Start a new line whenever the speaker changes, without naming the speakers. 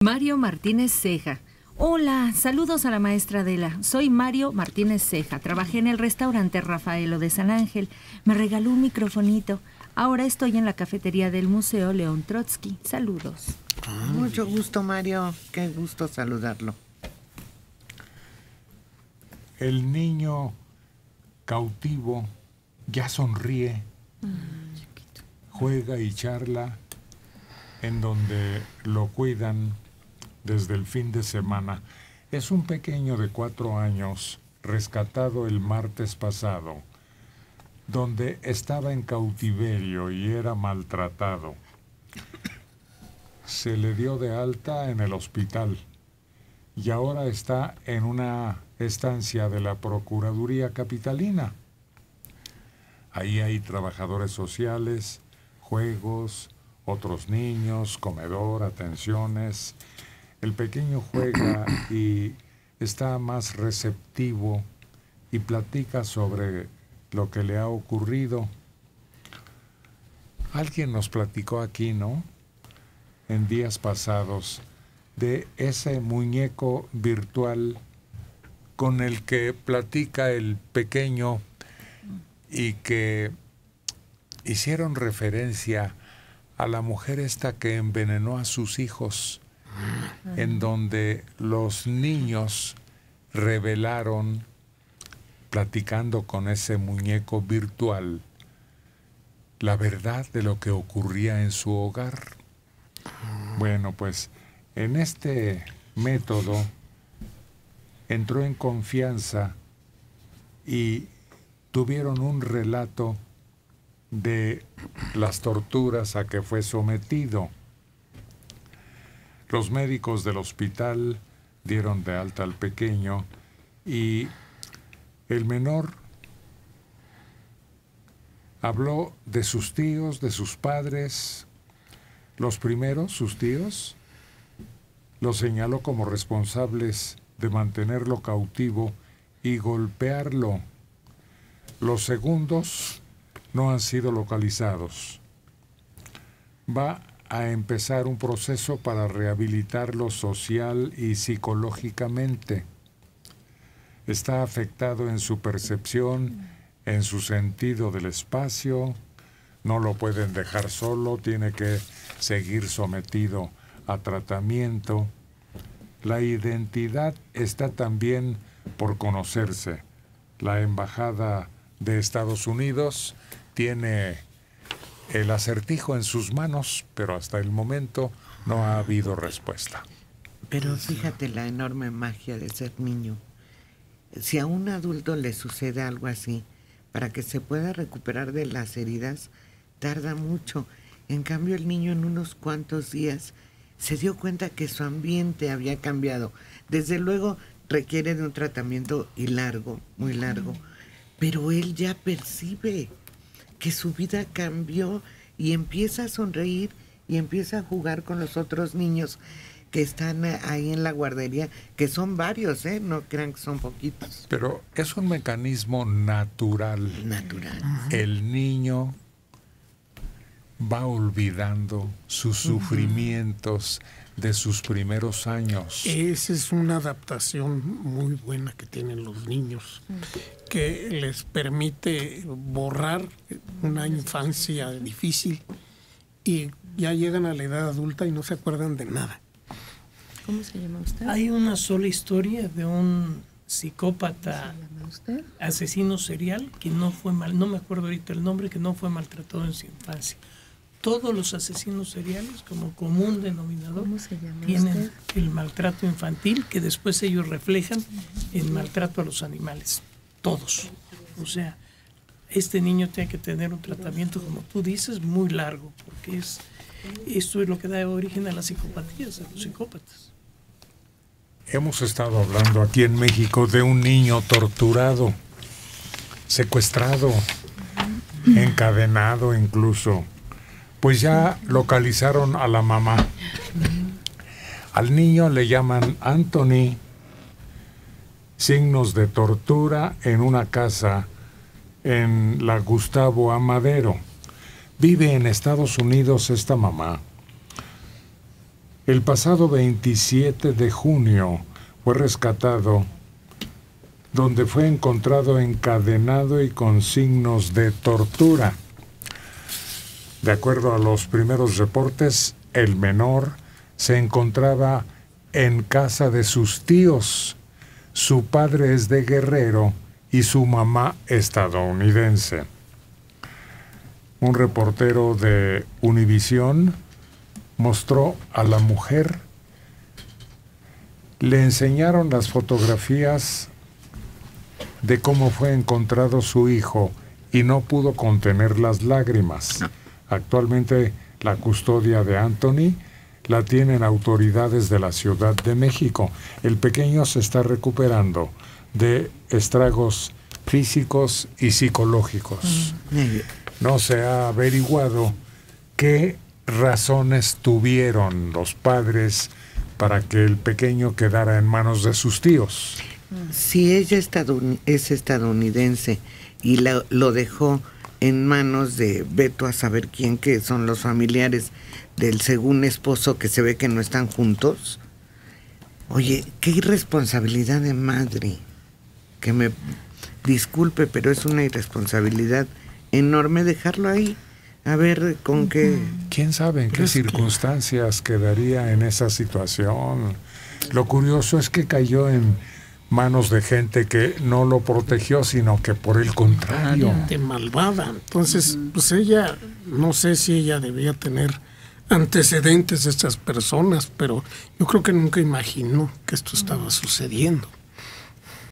Mario Martínez Ceja. Hola, saludos a la maestra Adela. Soy Mario Martínez Ceja. Trabajé en el restaurante Rafaelo de San Ángel. Me regaló un microfonito. Ahora estoy en la cafetería del Museo León Trotsky. Saludos.
Mucho gusto, Mario. Qué gusto saludarlo.
El niño cautivo ya sonríe, juega y charla en donde lo cuidan desde el fin de semana. Es un pequeño de 4 años, rescatado el martes pasado, donde estaba en cautiverio y era maltratado. Se le dio de alta en el hospital y ahora está en una estancia de la Procuraduría Capitalina. Ahí hay trabajadores sociales, juegos, otros niños, comedor, atenciones. El pequeño juega y está más receptivo y platica sobre lo que le ha ocurrido. Alguien nos platicó aquí, ¿no?, en días pasados, de ese muñeco virtual con el que platica el pequeño y que hicieron referencia a la mujer esta que envenenó a sus hijos, en donde los niños revelaron, platicando con ese muñeco virtual, la verdad de lo que ocurría en su hogar. Bueno, pues en este método entró en confianza y tuvieron un relato de las torturas a que fue sometido. Los médicos del hospital dieron de alta al pequeño y el menor habló de sus tíos, de sus padres. Los primeros, sus tíos, los señaló como responsables de mantenerlo cautivo y golpearlo. Los segundos no han sido localizados. Va a empezar un proceso para rehabilitarlo social y psicológicamente. Está afectado en su percepción, en su sentido del espacio. No lo pueden dejar solo, tiene que seguir sometido a tratamiento. La identidad está también por conocerse. La Embajada de Estados Unidos tiene el acertijo en sus manos, pero hasta el momento no ha habido respuesta.
Pero fíjate la enorme magia de ser niño. Si a un adulto le sucede algo así, para que se pueda recuperar de las heridas, tarda mucho. En cambio, el niño en unos cuantos días se dio cuenta que su ambiente había cambiado. Desde luego requiere de un tratamiento y largo, muy largo, pero él ya percibe que su vida cambió y empieza a sonreír y empieza a jugar con los otros niños que están ahí en la guardería, que son varios, no crean que son poquitos.
Pero es un mecanismo natural.
Natural.
El niño va olvidando sus sufrimientos de sus primeros años.
Esa es una adaptación muy buena que tienen los niños, que les permite borrar una infancia difícil y ya llegan a la edad adulta y no se acuerdan de nada.
¿Cómo se llama usted?
Hay una sola historia de un psicópata, asesino serial, que no fue no me acuerdo ahorita el nombre, que no fue maltratado en su infancia. Todos los asesinos seriales, como común denominador, tienen el maltrato infantil, que después ellos reflejan en maltrato a los animales. Todos. O sea, este niño tiene que tener un tratamiento, como tú dices, muy largo, porque esto es lo que da origen a las psicopatías, a los psicópatas.
Hemos estado hablando aquí en México de un niño torturado, secuestrado, encadenado incluso. Pues ya localizaron a la mamá. Al niño le llaman Anthony. Signos de tortura en una casa en la Gustavo Amadero. Vive en Estados Unidos esta mamá. El pasado 27 de junio fue rescatado, donde fue encontrado encadenado y con signos de tortura. De acuerdo a los primeros reportes, el menor se encontraba en casa de sus tíos. Su padre es de Guerrero y su mamá estadounidense. Un reportero de Univisión mostró a la mujer, le enseñaron las fotografías de cómo fue encontrado su hijo y no pudo contener las lágrimas. Actualmente la custodia de Anthony la tienen autoridades de la Ciudad de México. El pequeño se está recuperando de estragos físicos y psicológicos. No se ha averiguado qué razones tuvieron los padres para que el pequeño quedara en manos de sus tíos.
Si ella es estadounidense y lo dejó en manos de Beto a saber quién, que son los familiares del según esposo, que se ve que no están juntos. Oye, qué irresponsabilidad de madre. Que me disculpe, pero es una irresponsabilidad enorme dejarlo ahí. A ver con qué...
¿Quién sabe en qué circunstancias quedaría en esa situación? Lo curioso es que cayó en manos de gente que no lo protegió, sino que por el contrario.
De malvada. Entonces, pues ella, no sé si ella debía tener antecedentes de estas personas, pero yo creo que nunca imaginó que esto estaba sucediendo.